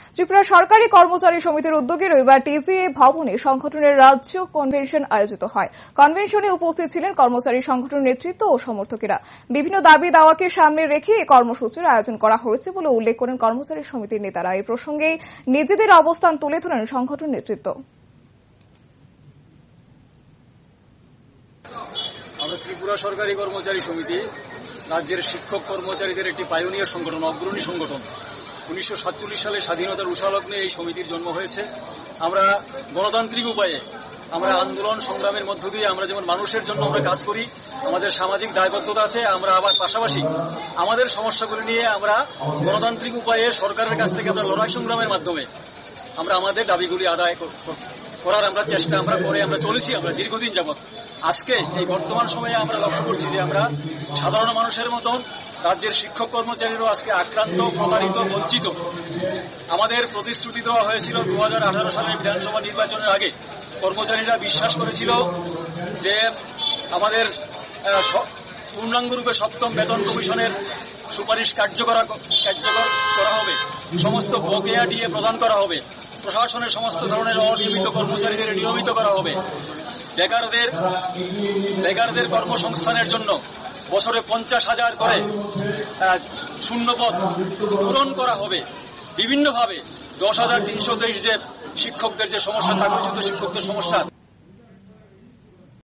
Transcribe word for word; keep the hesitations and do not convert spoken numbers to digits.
ত্রিপুরা সরকারি কর্মচারী সমিতির উদ্যোগে রবিবার টিসিএ ভবনে সংগঠনের রাজ্য কনভেনশন আয়োজিত হয়। কনভেনশনে উপস্থিত ছিলেন কর্মচারী সংগঠন নেতৃত্ব ও সমর্থকেরা। বিভিন্ন দাবি দাওয়াকে সামনে রেখে এই কর্মসূচির আয়োজন করা হয়েছে বলে উল্লেখ করেন কর্মচারী সমিতির নেতারা। এই প্রসঙ্গে নিজেদের অবস্থান তুলে ধরেন সংগঠন নেতৃত্ব। আমরা ত্রিপুরা সরকারি কর্মচারী সমিতি রাজ্যের শিক্ষক কর্মচারীদের একটি পাইওনিয়ার সংগঠন, অগ্রণী সংগঠন। উনিশশো সাতচল্লিশ সালে স্বাধীনতার উষালগ্নে এই সমিতির জন্ম হয়েছে। আমরা গণতান্ত্রিক উপায়ে আমরা আন্দোলন সংগ্রামের মধ্য দিয়ে আমরা যেমন মানুষের জন্য আমরা কাজ করি, আমাদের সামাজিক দায়বদ্ধতা আছে, আমরা আবার পাশাপাশি আমাদের সমস্যাগুলি নিয়ে আমরা গণতান্ত্রিক উপায়ে সরকারের কাছ থেকে আমরা লড়াই সংগ্রামের মাধ্যমে আমরা আমাদের দাবিগুলি আদায় করার আমরা চেষ্টা আমরা করে আমরা চলেছি আমরা দীর্ঘদিন যাবৎ। আজকে এই বর্তমান সময়ে আমরা লক্ষ্য করছি যে আমরা সাধারণ মানুষের মতন রাজ্যের শিক্ষক কর্মচারীরাও আজকে আক্রান্ত, প্রতারিত, বঞ্চিত। আমাদের প্রতিশ্রুতি দেওয়া হয়েছিল দু হাজার আঠারো সালের বিধানসভা নির্বাচনের আগে কর্মচারীরা বিশ্বাস করেছিল যে আমাদের পূর্ণাঙ্গরূপে সপ্তম বেতন কমিশনের সুপারিশ কার্যকর কার্যকর করা হবে, সমস্ত বকেয়া ডিএ প্রদান করা হবে, প্রশাসনের সমস্ত ধরনের অনিয়মিত কর্মচারীদের নিয়মিত করা হবে, বেকারদের বেকারদের কর্মসংস্থানের জন্য বছরে পঞ্চাশ হাজার করে শূন্যপদ পূরণ করা হবে, বিভিন্নভাবে দশ হাজার তিনশো তেইশ যে শিক্ষকদের যে সমস্যা, চাকরিচ্যুত শিক্ষকদের সমস্যা